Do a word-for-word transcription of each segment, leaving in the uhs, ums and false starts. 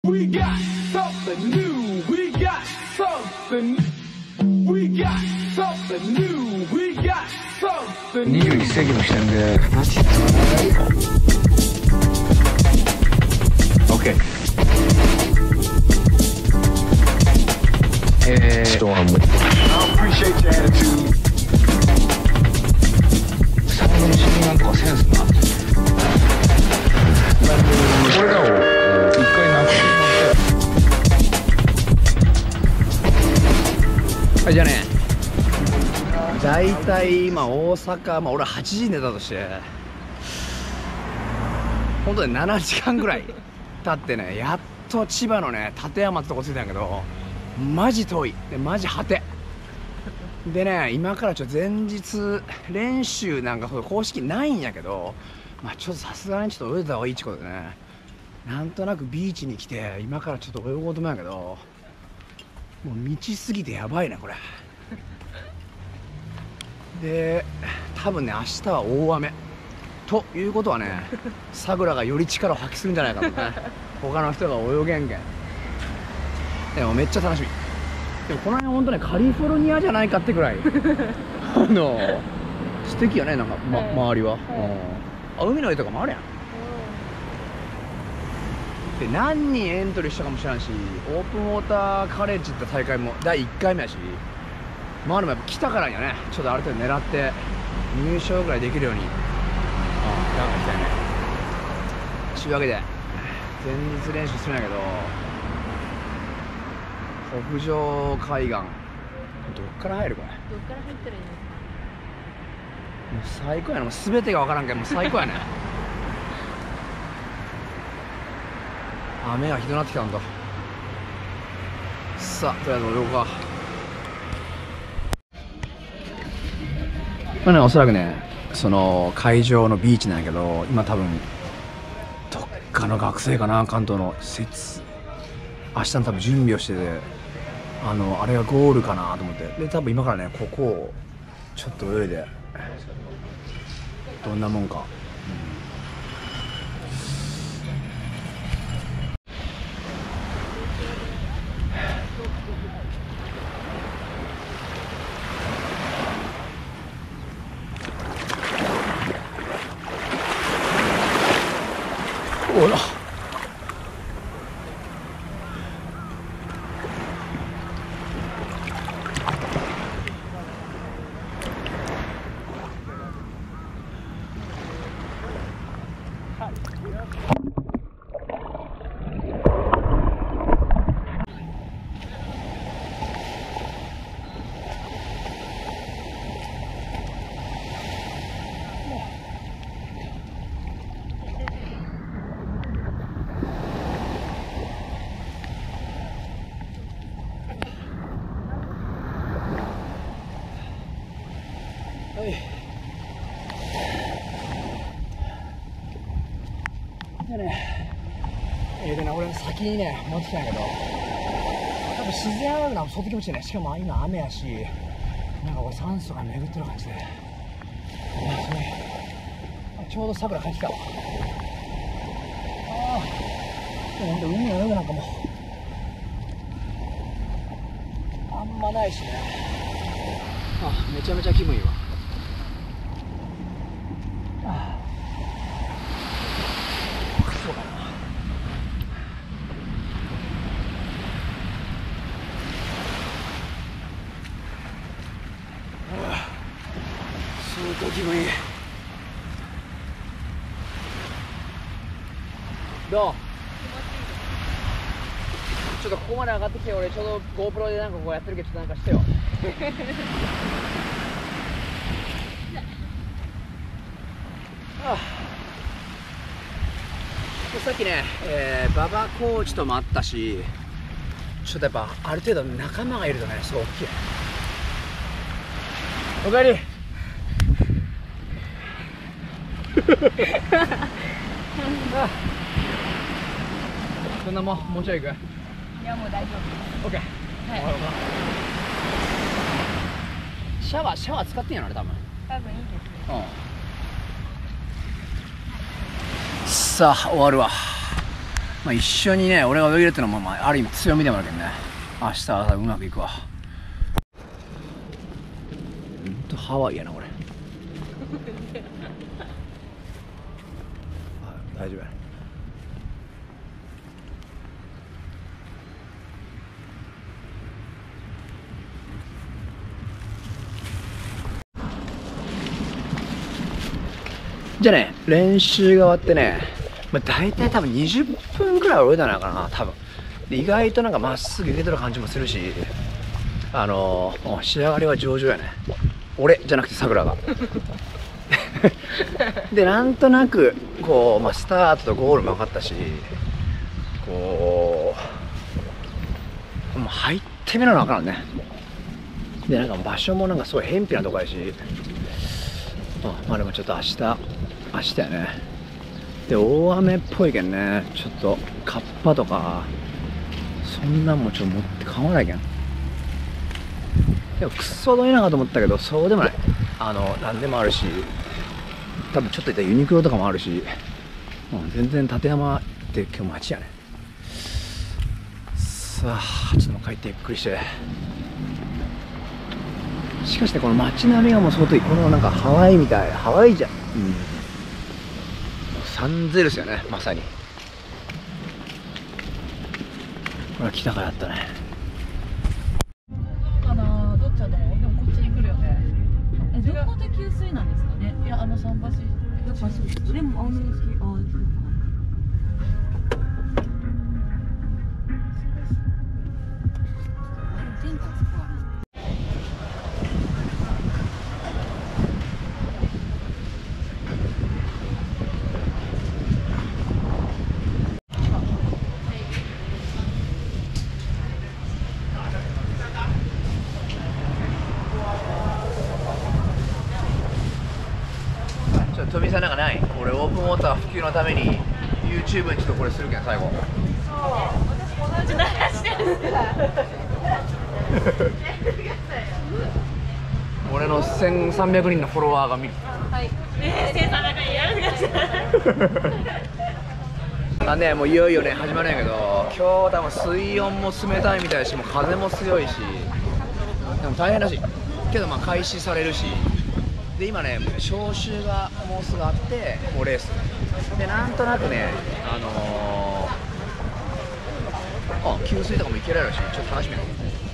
We got something new. We got something. We got something new. We got something new. にじゅういっ世紀の視点で。OK。えー。I appreciate your attitude。サウンドの信頼とかセンスが。これらを一回なくして。はい、じゃあね、だいたい今大阪、まあ俺はちじに寝たとして本当にななじかんぐらい経ってね、やっと千葉のね館山ってとこ着いたんやけど、マジ遠いでマジ果てでね、今からちょっと前日練習なんか公式ないんやけど、まあちょっとさすがにちょっと泳いだ方がいいってことでね、なんとなくビーチに来て今からちょっと泳ごうと思うんやけど、もう道すぎてやばいねこれで、多分ね明日は大雨ということはね、さくらがより力を発揮するんじゃないかとね他の人が泳げんけん。でもめっちゃ楽しみ。でもこの辺ほんとねカリフォルニアじゃないかってくらいあの素敵よね、なんか、ま、周りは、はい、あ、海の絵とかもあるやん。で何人エントリーしたかもしれんし、オープンウォーターカレッジって大会もだいいっかいめやし、まあでもやっぱ来たからにはね、ちょっとある程度狙って入賞ぐらいできるように、ああ頑張りたいね。というわけで前日練習するんやけど、北上海岸どっから入るこれ。 どっから入ったらいいの？もう最高やな、もう全てが分からんけどもう最高やね雨がひどなってきたんだ。さあとりあえず泳ごうか。まあね、おそらくねその会場のビーチなんやけど、今多分どっかの学生かな、関東の施設、明日の多分準備をしてて、あのあれがゴールかなと思って、で多分今からねここをちょっと泳いでどんなもんか、うん、おらでね、えー、でね、俺先にね持ってきたんやけど、多分自然泳ぐのはそっと気持ちいいね。しかも今雨やし、なんかこれ酸素が巡ってる感じで、まあすごい。あ、ちょうどさくら帰ってきたわ。ああ、でもほんと海泳ぐなんかもうあんまないしね。あ、めちゃめちゃ気分いいわ。そうかな。すごい気分いい。どう？ちょっとここまで上がってきて、俺ちょうど GoPro でなんかこうやってるけど、ちょっとなんかしてよああ、さっきね、えー、馬場コーチとも会ったし、ちょっとやっぱある程度仲間がいるとね、すごい大きい。おかえりあ、そんなもん、もうちょい行く？ いやもう大丈夫。 OK、はい、 シャワー、シャワー使ってんやろあれ多分。 多分いいですね。 うん。さあ終わるわ。 まあ一緒にね俺が泳げるってのもまあある意味強みでもあるけどね。明日はうまくいくわ。ほんとハワイやなこれ。大丈夫や。じゃあね、練習が終わってね、まあ、大体多分にじゅっぷんくらい泳いだのかな、多分。で意外となんかまっすぐ行けてる感じもするし、あのー、仕上がりは上々やね。俺じゃなくてさくらが。で、なんとなく、こう、まあ、スタートとゴールも分かったし、こう、もう入ってみるの分からんね。で、なんか場所もなんかすごい偏僻なとこやし、あまあでもちょっと明日、明日やね。で、大雨っぽいけんね、ちょっとカッパとか、そんなんもちょっと持って買わないけん。でもクソどいなかと思ったけど、そうでもない。あの、なんでもあるし、多分ちょっといったユニクロとかもあるし、うん、全然立山って今日街やね。さあ、ちょっともう帰ってゆっくりして。しかしね、この街並みがもう相当いい。このなんかハワイみたい。ハワイじゃん。うん。サンゼルスよね、まさに。これは来たからだったね。 かな、どっちだと思う？でもこっちに来るよね。え、どこで給水なんですかね。いや、あの桟橋。やっぱそうです。でもあの好き、ああ、そうか。天下そこある。 富美さんなんかない？俺オープンウォーター普及のために YouTube にちょっとこれするけん最後。そう、 私も同じ流してるんです俺のせんさんびゃくにんのフォロワーが見る。 はい。えー、せんさんびゃくにんやめてください。 あね、もういよいよね始まるんやけど、今日多分水温も冷たいみたいし、もう風も強いし、でも大変だし、けどまあ開始されるし。で今ね、招集がもうすぐあって、もうレースで、なんとなくね、あのー、あ、給水とかもいけられるし、ちょっと楽しみや。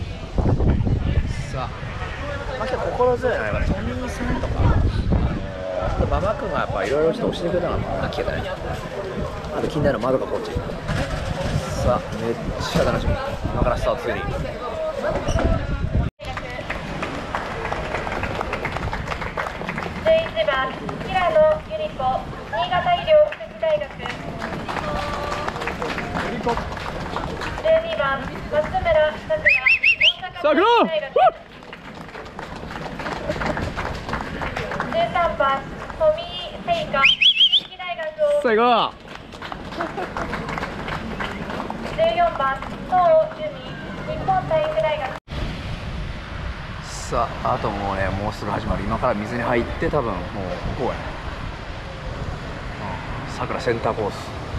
さあ、まあ、今日心強いのはやっぱトミーさんとか、あのー、馬場君がやっぱいろいろちょっと教えてくれたのが、あ、聞けたね。あと近代の窓かコーチ。さあ、めっちゃ楽しみ。今からスタートついに。 じゅういちばん、平野由里子、新潟医療福祉大学。じゅうにばん、松村さくら、大阪府立大学。じゅうさんばん、富井聖華、近畿大学を。 最後。 じゅうよんばん、東由美、日本体育大学。 さあ、あともうね、もうすぐ始まる。今から水に入って多分もうこうやね。うん、さくらセンターコース。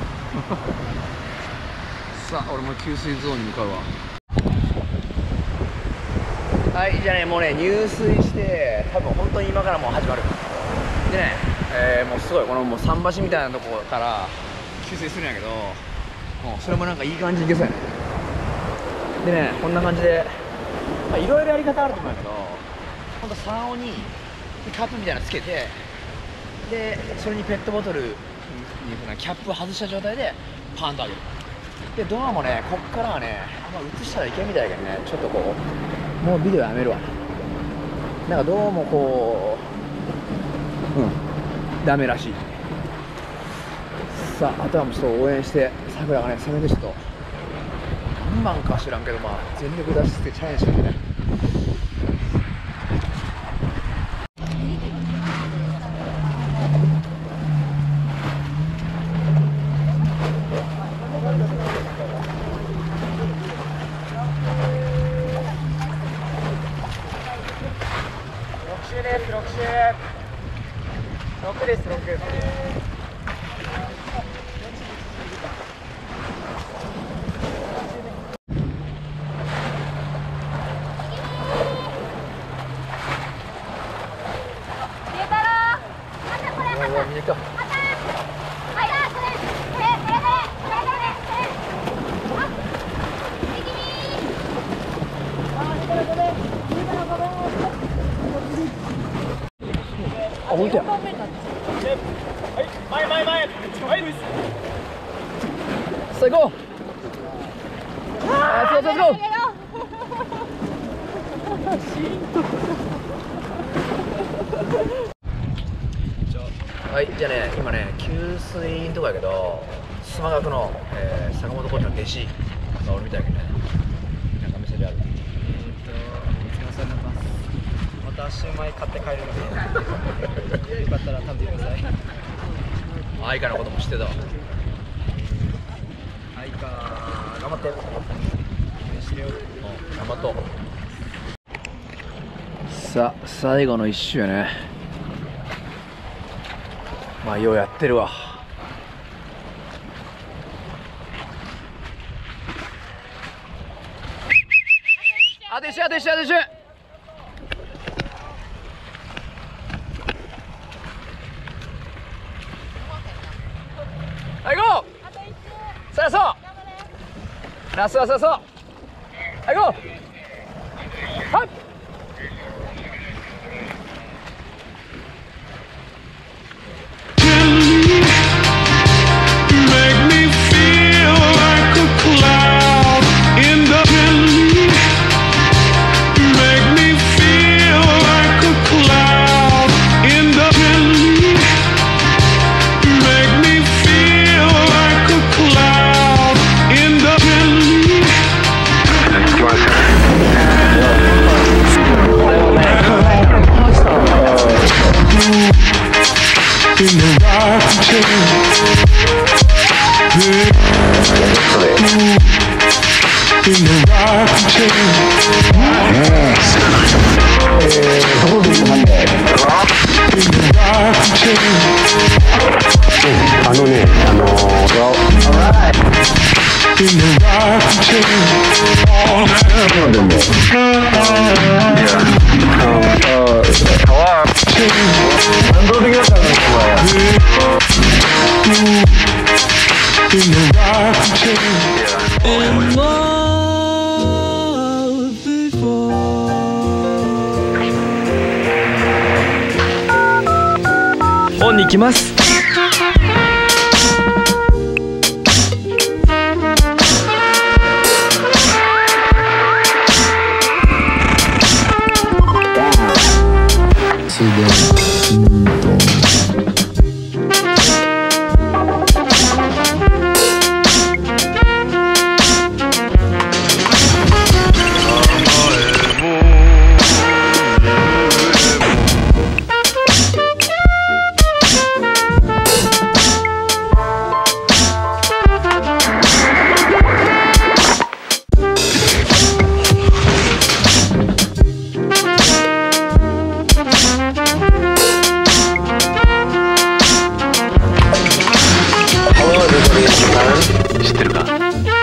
さあ、俺も給水ゾーンに向かうわ。はい、じゃあね、もうね入水して多分本当に今からもう始まる。でね、えー、もうすごいこのもう桟橋みたいなとこから給水するんやけど、もうそれもなんかいい感じにいけそうやね。でね、こんな感じでいろいろやり方あると思うんやけど、ほんと竿にカップみたいなのつけて、でそれにペットボトルにキャップを外した状態でパンと上げる。でドアもね、こっからはねあんま映したらいけんみたいだけどね、ちょっとこうもうビデオやめるわ。なんかどうもこううんダメらしい。さあ、あとはもうちょっと応援してさくらがね、せめてちょっと何番か知らんけど、まあ全力出してチャレンジしてね。ろく周です、ろく周。ろくです、ろく。 本当や。 よんばんめになっちゃう。 前前前。はい。 さあ行こう。あー、そうそうそう。はい、じゃあね、今ね、給水のとこやけど、須磨学の、えー、坂本コーチの弟子がおるみたいやけどね。なんかメッセージある。 えっと、お疲れ様です。またシューマイ買って帰るので、よかったら食べてください。 愛花のことも知ってたわ。 はいか頑張って。 ー。してよ。 頑張っとう。さあ、最後の一周やね。まあ、ようやってるわ。あと一周、あと一周、あと一周。はい、ゴー。さあ、そう。ラストはさあ、そう。はい、ゴー。はい。 あのね、あの本に行きます。 それで、うんと。知ってるか？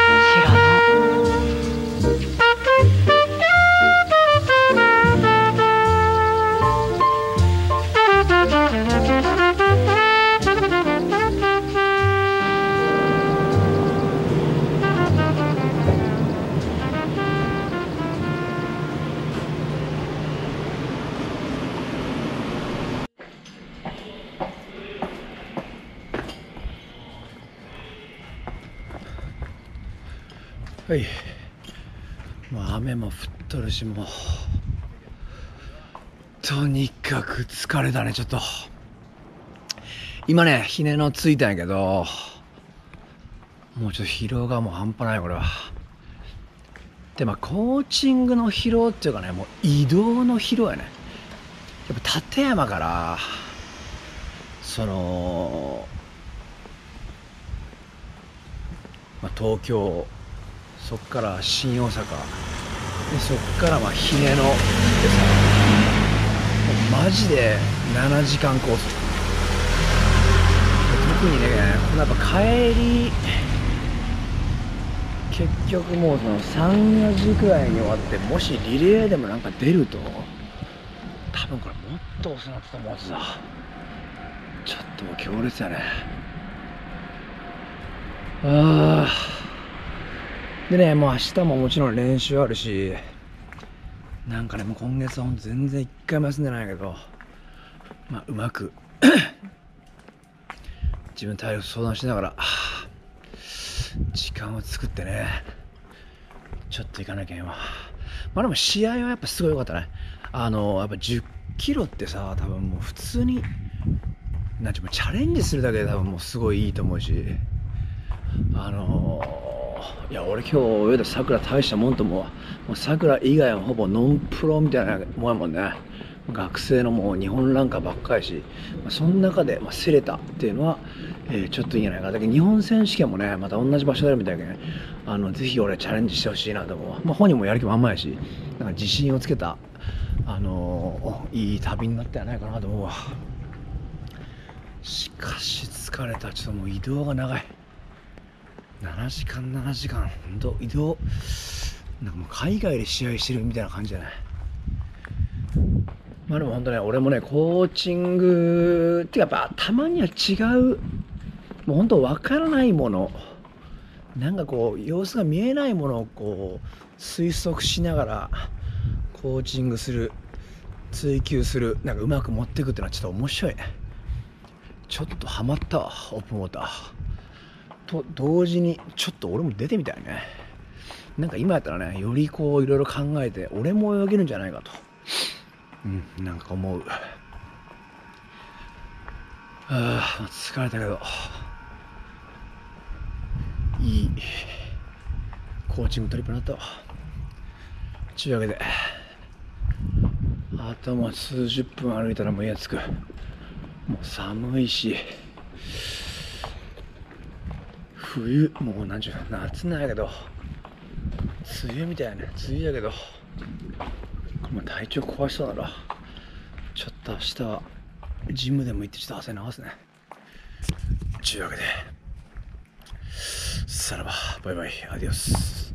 はい、もう雨も降っとるし、もうとにかく疲れたね。ちょっと今ね、ひねのついたんやけど、もうちょっと疲労がもう半端ないこれは。で、まあコーチングの疲労っていうかね、もう移動の疲労やね。やっぱ立山からその、まあ、東京、そっから新大阪で、そっからまあひねのでさ、もうマジでななじかんコース。特にね、このやっぱ帰り結局もうそのさんよじくらいに終わって、もしリレーでもなんか出ると多分これもっと遅なってたもんさ。ちょっともう強烈やね。ああ。でね、もう明日ももちろん練習あるし、なんかね、もう今月はほんと全然一回も休んでないけど、 まあうまく自分体力相談しながら時間を作ってね、ちょっと行かなきゃいけないわ。まあでも試合はやっぱすごい良かったね。あのやっぱじゅっキロってさ、多分もう普通になんていうのチャレンジするだけで多分もうすごいいいと思うし、あのー、いや俺今日泳いださくら大したもんと思うわ。もうさくら以外はほぼノンプロみたいなもんやもんね。学生のもう日本ランカーばっかりし、まあ、その中で、まあ、競れたっていうのは、えー、ちょっといいんじゃないかな。だけど日本選手権もねまた同じ場所であるみたいでね、あのぜひ俺チャレンジしてほしいなと思う。まあ、本人もやる気満々やし、なんか自信をつけた、あのー、いい旅になったんじゃないかなと思うわ。しかし疲れた。ちょっともう移動が長い。ななじかんななじかん、ほんと移動なんかもう海外で試合してるみたいな感じじゃない。まあでも本当ね、俺もねコーチングってやっぱたまには違う、もう本当分からないもの、なんかこう様子が見えないものをこう推測しながらコーチングする、追求する、なんかうまく持っていくっていうのはちょっと面白いね。ちょっとハマったわ、オープンウォーターと同時にちょっと俺も出てみたいね。なんか今やったらね、よりこういろいろ考えて俺も泳げるんじゃないかと、うん、なんか思う。ああ疲れたけどいいコーチングトリップになったわ。というわけであともう数十分歩いたらもう家着く。もう寒いし冬、もう何ちゅう夏なんやけど梅雨みたいなね、梅雨やけどもう体調壊しそうだな。ちょっと明日はジムでも行ってちょっと汗流すね。というわけでさらばバイバイアディオス。